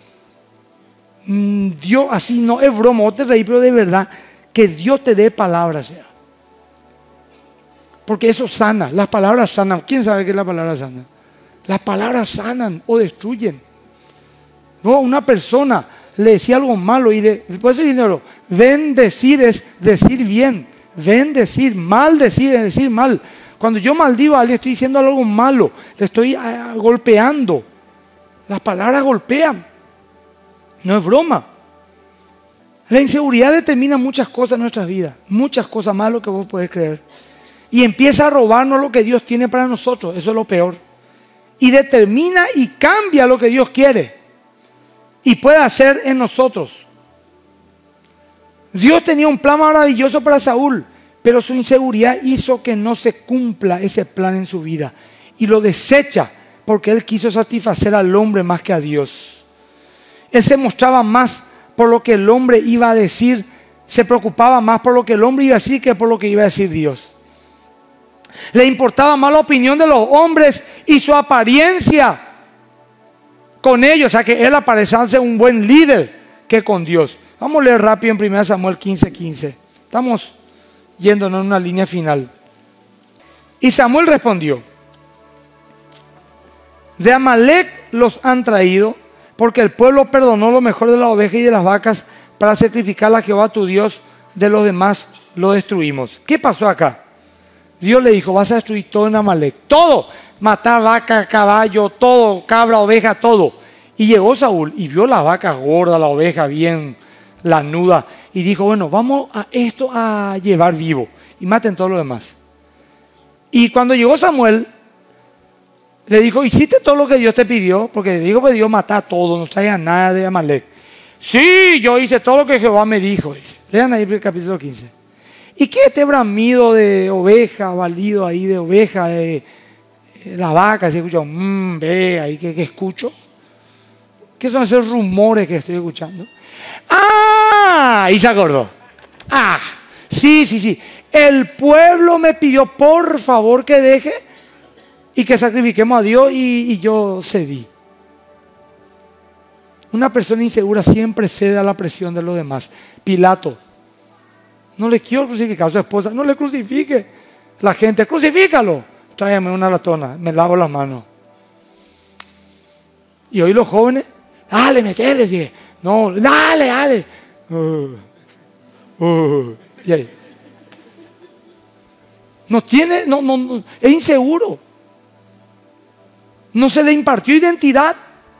S2: Dios, así no es broma, no te reí, pero de verdad, que Dios te dé palabras ya. Porque eso sana, las palabras sanan. ¿Quién sabe qué es la palabra sana? Las palabras sanan o destruyen. Una persona le decía algo malo y después de dinero, bendecir es decir bien, bendecir, maldecir es decir mal. Cuando yo maldigo a alguien estoy diciendo algo malo, le estoy golpeando. Las palabras golpean. No es broma. La inseguridad determina muchas cosas en nuestras vidas, muchas cosas más de lo que vos podés creer. Y empieza a robarnos lo que Dios tiene para nosotros, eso es lo peor. Y determina y cambia lo que Dios quiere y puede hacer en nosotros. Dios tenía un plan maravilloso para Saúl, pero su inseguridad hizo que no se cumpla ese plan en su vida y lo desecha porque él quiso satisfacer al hombre más que a Dios. Él se mostraba más por lo que el hombre iba a decir, se preocupaba más por lo que el hombre iba a decir que por lo que iba a decir Dios. Le importaba más la opinión de los hombres y su apariencia con ellos, o sea que él aparecía ser un buen líder que con Dios. Vamos a leer rápido en 1 Samuel 15:15. Estamos yéndonos en una línea final. Y Samuel respondió: de Amalec los han traído, porque el pueblo perdonó lo mejor de la oveja y de las vacas para sacrificar a Jehová tu Dios, de los demás lo destruimos. ¿Qué pasó acá? Dios le dijo, vas a destruir todo en Amalec, todo, matar vaca, caballo, todo, cabra, oveja, todo. Y llegó Saúl y vio la vaca gorda, la oveja bien lanuda, y dijo, bueno, vamos a esto a llevar vivo, y maten todo lo demás. Y cuando llegó Samuel, le dijo, ¿hiciste todo lo que Dios te pidió? Porque dijo que Dios mata a todos, no traiga nada de Amalec. Sí, yo hice todo lo que Jehová me dijo, dice. Lean ahí el capítulo 15. ¿Y qué es este bramido de oveja, balido ahí de oveja, de la vaca? Se escucha, ve ahí que escucho. ¿Qué son esos rumores que estoy escuchando? ¡Ah! Y se acordó. ¡Ah! Sí. El pueblo me pidió por favor que deje y que sacrifiquemos a Dios y yo cedí. Una persona insegura siempre cede a la presión de los demás. Pilato. No le quiero crucificar a su esposa, no le crucifique. La gente, crucifícalo. Tráigame una latona, me lavo las manos. Y hoy los jóvenes, dale, metele, dije. No, dale. Y ahí. No tiene, no, es inseguro. No se le impartió identidad.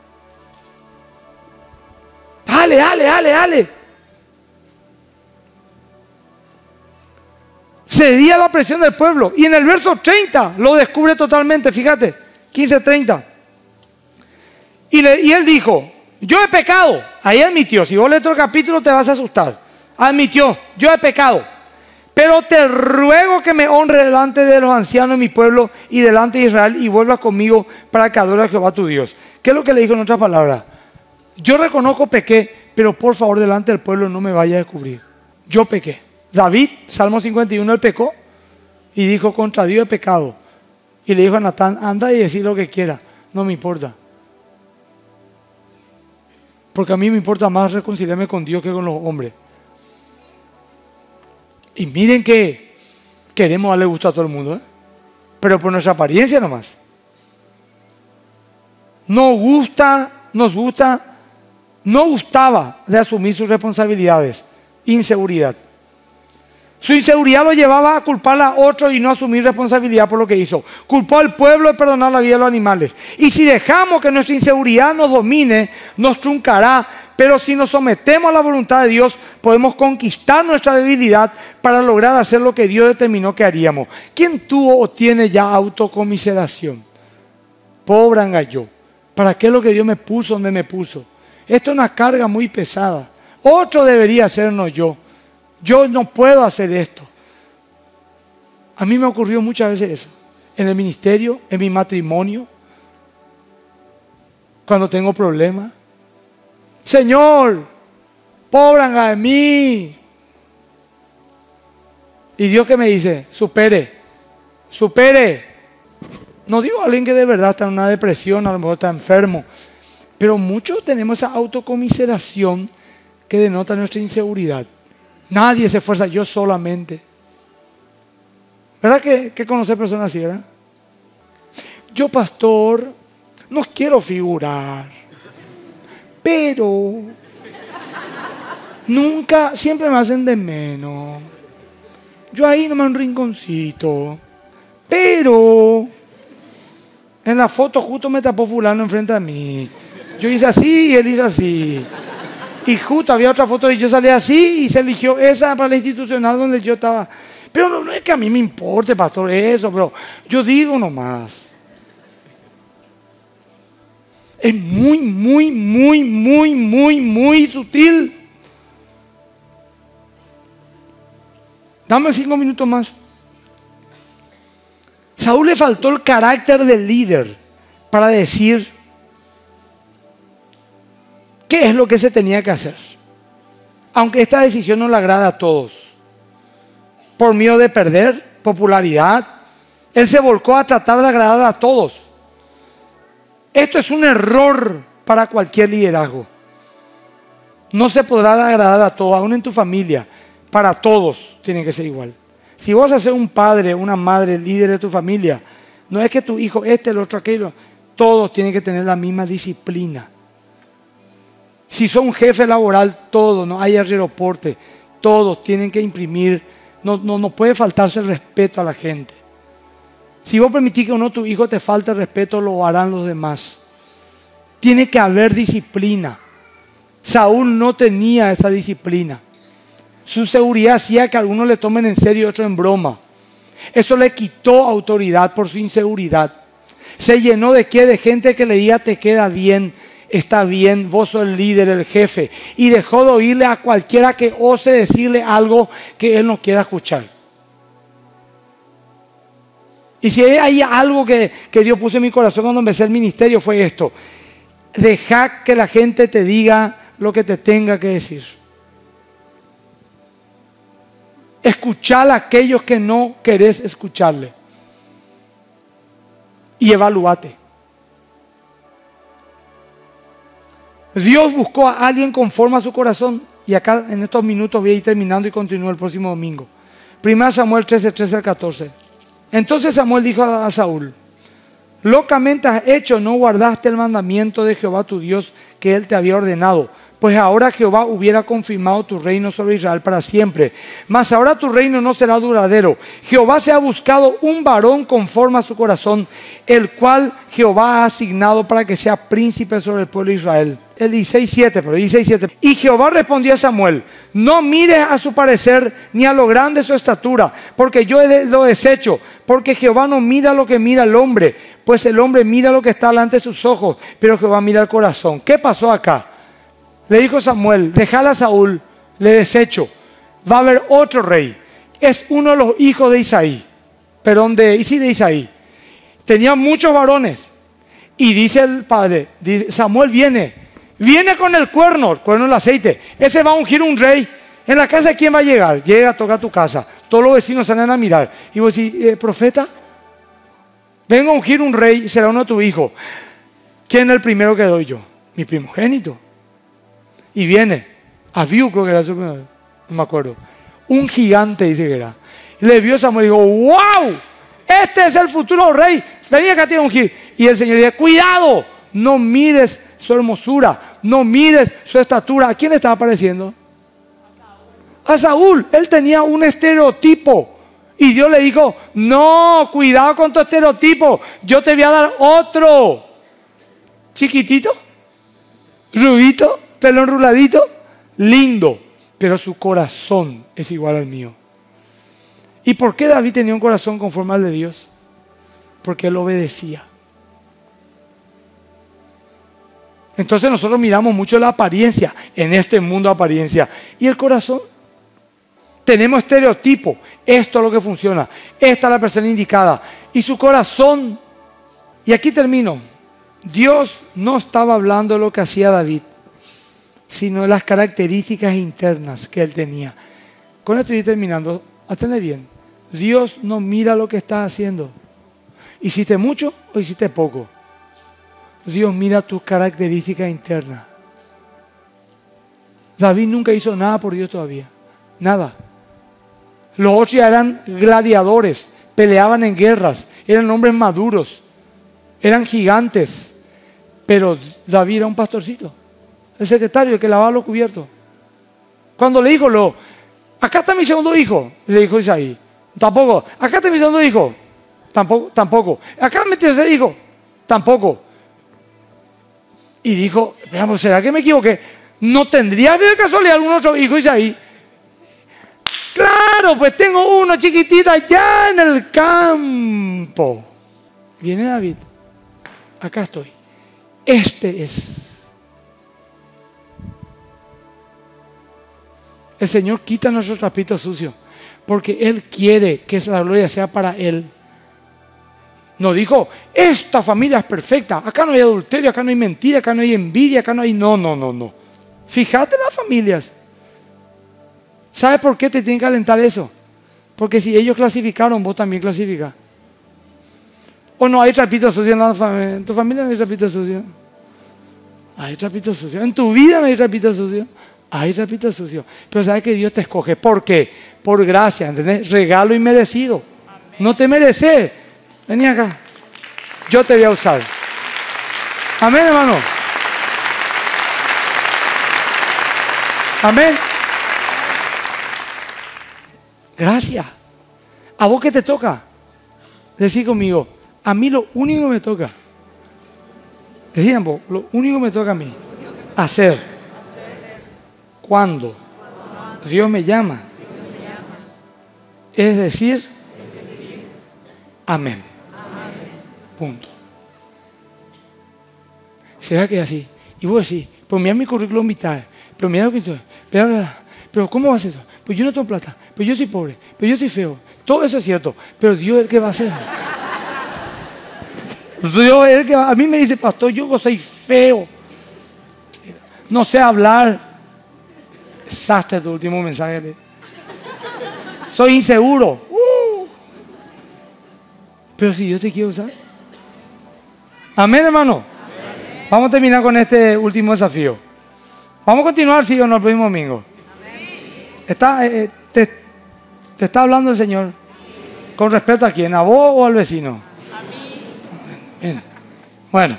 S2: Dale. Cedía la presión del pueblo. Y en el verso 30 lo descubre totalmente, fíjate, 15:30. Y él dijo, yo he pecado. Ahí admitió, si vos lees otro capítulo te vas a asustar. Admitió, yo he pecado. Pero te ruego que me honre delante de los ancianos de mi pueblo y delante de Israel y vuelvas conmigo para que adore a Jehová tu Dios. ¿Qué es lo que le dijo en otras palabras? Yo reconozco pequé, pero por favor delante del pueblo no me vaya a descubrir. Yo pequé. David, Salmo 51, él pecó y dijo: contra Dios he pecado. Y le dijo a Natán: anda y decir lo que quiera, no me importa. Porque a mí me importa más reconciliarme con Dios que con los hombres. Y miren que queremos darle gusto a todo el mundo, ¿eh? Pero por nuestra apariencia nomás. No gustaba de asumir sus responsabilidades. Inseguridad. Su inseguridad lo llevaba a culpar a otro y no asumir responsabilidad por lo que hizo. Culpó al pueblo de perdonar la vida de los animales. Y si dejamos que nuestra inseguridad nos domine, nos truncará. Pero si nos sometemos a la voluntad de Dios, podemos conquistar nuestra debilidad para lograr hacer lo que Dios determinó que haríamos. ¿Quién tuvo o tiene ya autocomiseración? Pobre yo. ¿Para qué es lo que Dios me puso donde me puso? Esto es una carga muy pesada. Otro debería hacernos yo. Yo no puedo hacer esto. A mí me ocurrió muchas veces eso. En el ministerio, en mi matrimonio. Cuando tengo problemas. Señor, pobre de mí. Y Dios que me dice: supere. No digo a alguien que de verdad está en una depresión, a lo mejor está enfermo. Pero muchos tenemos esa autocomiseración que denota nuestra inseguridad. Nadie se esfuerza, yo solamente. ¿Verdad que conocer personas así, verdad? Yo, pastor, no quiero figurar. Pero nunca, siempre me hacen de menos. Yo ahí nomás un rinconcito. Pero en la foto justo me tapó fulano enfrente de mí. Yo hice así y él hizo así. Y justo había otra foto y yo salí así y se eligió esa para la institucional donde yo estaba. Pero no es que a mí me importe, pastor, eso, pero yo digo nomás. Es muy sutil. Dame 5 minutos más. Saúl le faltó el carácter del líder para decir qué es lo que se tenía que hacer. Aunque esta decisión no le agrada a todos. Por miedo de perder popularidad, él se volcó a tratar de agradar a todos. Esto es un error para cualquier liderazgo. No se podrá agradar a todos, aún en tu familia. Para todos tiene que ser igual. Si vos vas a ser un padre, una madre, líder de tu familia, no es que tu hijo, el otro, aquello. Todos tienen que tener la misma disciplina. Si son un jefe laboral, todos, no hay aeroporte, todos tienen que imprimir. No puede faltarse el respeto a la gente. Si vos permitís que uno tu hijo te falte el respeto, lo harán los demás. Tiene que haber disciplina. Saúl no tenía esa disciplina. Su seguridad hacía que algunos le tomen en serio y otros en broma. Eso le quitó autoridad por su inseguridad. Se llenó de qué? De gente que le diga: te queda bien, está bien, vos sos el líder, el jefe. Y dejó de oírle a cualquiera que ose decirle algo que él no quiera escuchar. Y si hay algo que Dios puso en mi corazón cuando empecé el ministerio, fue esto: deja que la gente te diga lo que te tenga que decir. Escuchar a aquellos que no querés escucharle. Y evalúate. Dios buscó a alguien conforme a su corazón. Y acá en estos minutos voy a ir terminando y continúo el próximo domingo. 1 Samuel 13 al 14. Entonces Samuel dijo a Saúl: locamente has hecho, no guardaste el mandamiento de Jehová tu Dios que él te había ordenado. Pues ahora Jehová hubiera confirmado tu reino sobre Israel para siempre. Mas ahora tu reino no será duradero. Jehová se ha buscado un varón conforme a su corazón, el cual Jehová ha asignado para que sea príncipe sobre el pueblo de Israel. El 16:7. Y Jehová respondió a Samuel: no mires a su parecer ni a lo grande de su estatura, porque yo lo deshecho. Porque Jehová no mira lo que mira el hombre, pues el hombre mira lo que está delante de sus ojos, pero Jehová mira el corazón. ¿Qué pasó acá? Le dijo Samuel: déjala a Saúl, le desecho. Va a haber otro rey. Es uno de los hijos de Isaí. Perdón, de Isaí. Tenía muchos varones. Y dice el padre, Samuel viene Viene con el cuerno del aceite. Ese va a ungir un rey. ¿En la casa de quién va a llegar? Llega, toca tu casa. Todos los vecinos salen a mirar. Y vos decís, profeta, vengo a ungir un rey, será uno de tu hijo. ¿Quién es el primero que doy yo? Mi primogénito. Y viene, Abiú creo que era su primero, no me acuerdo. Un gigante dice que era. Y le vio a Samuel y dijo, ¡wow! Este es el futuro rey. Vení acá, te voy a ungir. Y el Señor dice, cuidado, no mires su hermosura, no mires su estatura. ¿A quién le estaba pareciendo? A Saúl. Él tenía un estereotipo. Y Dios le dijo, no, cuidado con tu estereotipo. Yo te voy a dar otro. Chiquitito, rubito, pelo enruladito, lindo. Pero su corazón es igual al mío. ¿Y por qué David tenía un corazón conforme al de Dios? Porque él obedecía. Entonces nosotros miramos mucho la apariencia, en este mundo de apariencia. ¿Y el corazón? Tenemos estereotipo. Esto es lo que funciona. Esta es la persona indicada. Y su corazón. Y aquí termino. Dios no estaba hablando de lo que hacía David, sino de las características internas que él tenía. Con esto estoy terminando. Atende bien. Dios no mira lo que estás haciendo. ¿Hiciste mucho o hiciste poco? Dios mira tus características internas. David nunca hizo nada por Dios todavía. Nada. Los otros ya eran gladiadores, peleaban en guerras, eran hombres maduros, eran gigantes. Pero David era un pastorcito, el secretario, el que lavaba los cubiertos. Cuando le dijo, acá está mi segundo hijo, le dijo Isaí, tampoco. Acá está mi segundo hijo, tampoco. Acá mi tercer hijo, tampoco. Y dijo, ¿será que me equivoqué? ¿No tendría de casualidad algún otro hijo Isaí? Claro, pues tengo uno chiquitito allá en el campo. Viene David, acá estoy. Este es. El Señor quita nuestros trapitos sucios porque Él quiere que esa gloria sea para Él. No dijo, esta familia es perfecta, acá no hay adulterio, acá no hay mentira, acá no hay envidia, acá no hay... No. Fíjate en las familias. ¿Sabes por qué te tienen que alentar eso? Porque si ellos clasificaron, vos también clasificás. ¿O no hay trapitos sucios en la familia? ¿En tu familia no hay trapitos sucios? Hay trapitos sucios. ¿En tu vida no hay trapitos sucios? Hay trapitos sucios. Pero sabes que Dios te escoge. ¿Por qué? Por gracia, ¿entendés? Regalo inmerecido. Amén. No te mereces. Vení acá. Yo te voy a usar. Amén, hermano. Amén. Gracias. ¿A vos qué te toca? Decí conmigo, a mí lo único que me toca. Decían vos, lo único que me toca a mí. Hacer. Cuando Dios me llama. Es decir, amén. Punto. ¿Será que es así? Y vos decís, pues mira mi currículum vitae, pero mira lo que estoy, pero ¿cómo vas a hacer eso? Pues yo no tengo plata, pero yo soy pobre, pero yo soy feo. Todo eso es cierto, pero Dios es el que va a hacer. Dios es el que va. A mí me dice, pastor, yo soy feo, no sé hablar. Desastre tu último mensaje. Soy inseguro. Pero si Dios te quiere usar. Amén, hermano. Amén. Vamos a terminar con este último desafío. Vamos a continuar, sí o no, el próximo domingo. Te está hablando el Señor. ¿Con respeto a quién? ¿A vos o al vecino? A mí. Bueno.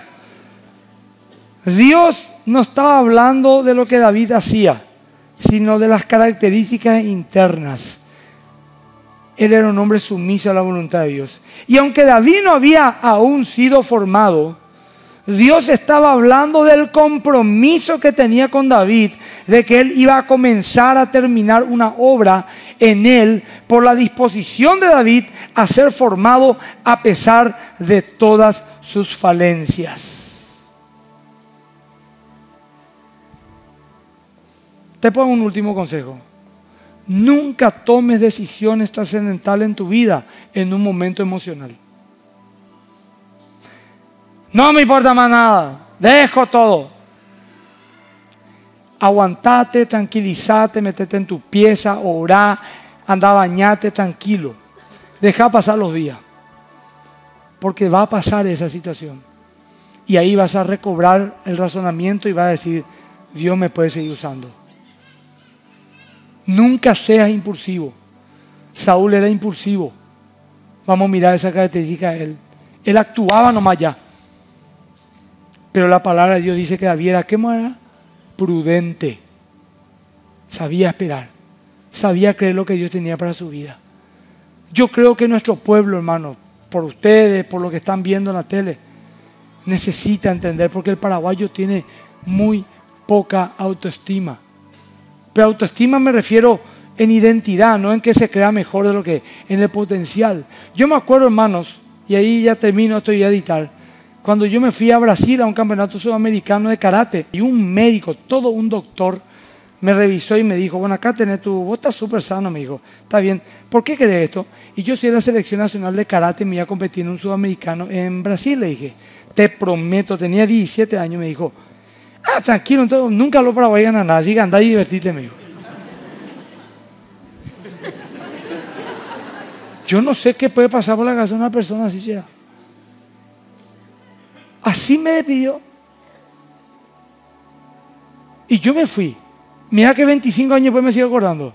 S2: Dios no estaba hablando de lo que David hacía, sino de las características internas. Él era un hombre sumiso a la voluntad de Dios. Y aunque David no había aún sido formado, Dios estaba hablando del compromiso que tenía con David, de que él iba a comenzar a terminar una obra en él por la disposición de David a ser formado a pesar de todas sus falencias. Te pongo un último consejo. Nunca tomes decisiones trascendentales en tu vida en un momento emocional. No me importa más nada, dejo todo. Aguantate, tranquilízate, metete en tu pieza, orá, anda, bañate tranquilo. Deja pasar los días. Porque va a pasar esa situación. Y ahí vas a recobrar el razonamiento y vas a decir, Dios me puede seguir usando. Nunca seas impulsivo. Saúl era impulsivo. Vamos a mirar esa característica de él. Él actuaba nomás ya. Pero la palabra de Dios dice que David era, ¿qué manera? Prudente. Sabía esperar. Sabía creer lo que Dios tenía para su vida. Yo creo que nuestro pueblo, hermano, por ustedes, por lo que están viendo en la tele, necesita entender, porque el paraguayo tiene muy poca autoestima. Pero autoestima me refiero en identidad, no en que se crea mejor de lo que, en el potencial. Yo me acuerdo, hermanos, y ahí ya termino, esto voy a editar, cuando yo me fui a Brasil a un campeonato sudamericano de karate, y un médico, todo un doctor, me revisó y me dijo, bueno, acá tenés vos estás súper sano, me dijo, está bien, ¿por qué querés esto? Y yo soy de la selección nacional de karate, me iba a competir en un sudamericano en Brasil, le dije, te prometo, tenía 17 años, me dijo, tranquilo, entonces, nunca hablo paraguay a nada, así que andá y divertite, me dijo. Yo no sé qué puede pasar por la cabeza de una persona así será. Así me despidió. Y yo me fui. Mira que 25 años después me sigo acordando.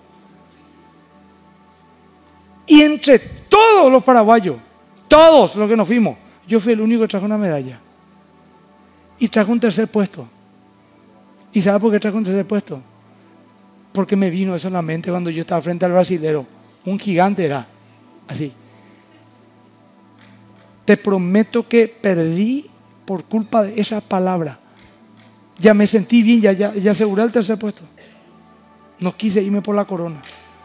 S2: Y entre todos los paraguayos, todos los que nos fuimos, yo fui el único que trajo una medalla. Y trajo un tercer puesto. ¿Y sabe por qué trajo un tercer puesto? Porque me vino eso en la mente cuando yo estaba frente al brasilero. Un gigante era. Así. Te prometo que perdí por culpa de esa palabra. Ya me sentí bien, ya aseguré el tercer puesto. No quise irme por la corona.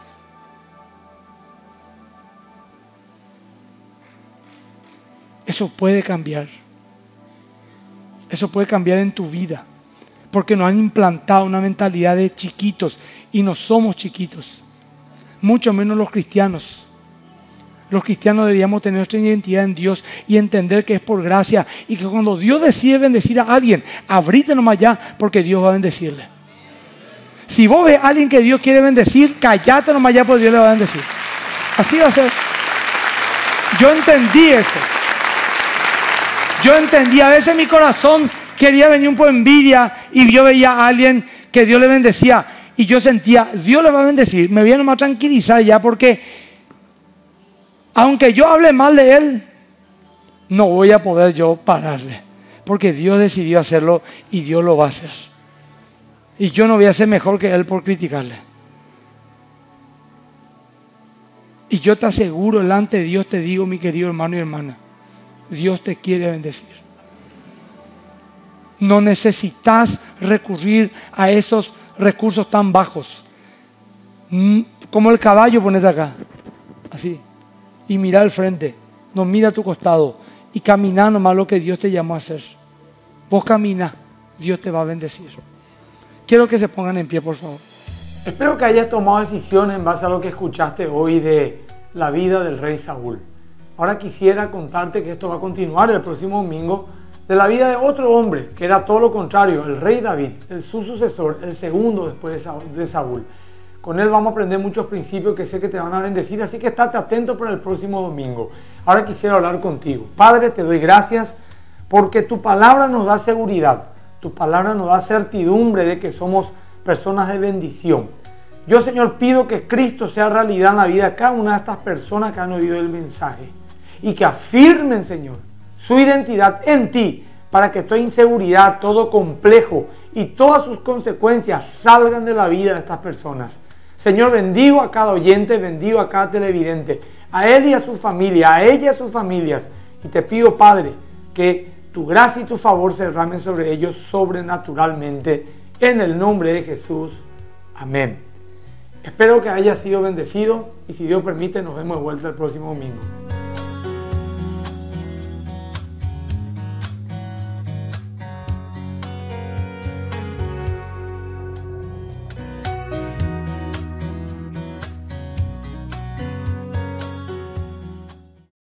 S2: Eso puede cambiar. Eso puede cambiar en tu vida. Porque nos han implantado una mentalidad de chiquitos. Y no somos chiquitos. Mucho menos los cristianos. Los cristianos deberíamos tener nuestra identidad en Dios y entender que es por gracia. Y que cuando Dios decide bendecir a alguien, abrite nomás ya porque Dios va a bendecirle. Si vos ves a alguien que Dios quiere bendecir, callate nomás ya porque Dios le va a bendecir. Así va a ser. Yo entendí eso. Yo entendí. A veces mi corazón quería venir un poco de envidia y yo veía a alguien que Dios le bendecía. Y yo sentía, Dios le va a bendecir. Me voy a nomás tranquilizar ya porque aunque yo hable mal de él, no voy a poder yo pararle. Porque Dios decidió hacerlo y Dios lo va a hacer. Y yo no voy a ser mejor que él por criticarle. Y yo te aseguro, delante de Dios te digo, mi querido hermano y hermana, Dios te quiere bendecir. No necesitas recurrir a esos recursos tan bajos. Como el caballo, ponete acá. Así. Y mira al frente, no mira a tu costado y camina nomás lo que Dios te llamó a hacer. Vos camina, Dios te va a bendecir. Quiero que se pongan en pie, por favor.
S1: Espero que hayas tomado decisiones en base a lo que escuchaste hoy de la vida del rey Saúl. Ahora quisiera contarte que esto va a continuar el próximo domingo de la vida de otro hombre que era todo lo contrario, el rey David, su sucesor, el segundo después de Saúl. Con él vamos a aprender muchos principios que sé que te van a bendecir, así que estate atento para el próximo domingo. Ahora quisiera hablar contigo. Padre, te doy gracias porque tu palabra nos da seguridad, tu palabra nos da certidumbre de que somos personas de bendición. Yo, Señor, pido que Cristo sea realidad en la vida de cada una de estas personas que han oído el mensaje y que afirmen, Señor, su identidad en ti para que toda inseguridad, todo complejo y todas sus consecuencias salgan de la vida de estas personas. Señor, bendigo a cada oyente, bendigo a cada televidente, a él y a su familia, a ella y a sus familias. Y te pido, Padre, que tu gracia y tu favor se derramen sobre ellos sobrenaturalmente. En el nombre de Jesús. Amén. Espero que haya sido bendecido y si Dios permite nos vemos de vuelta el próximo domingo.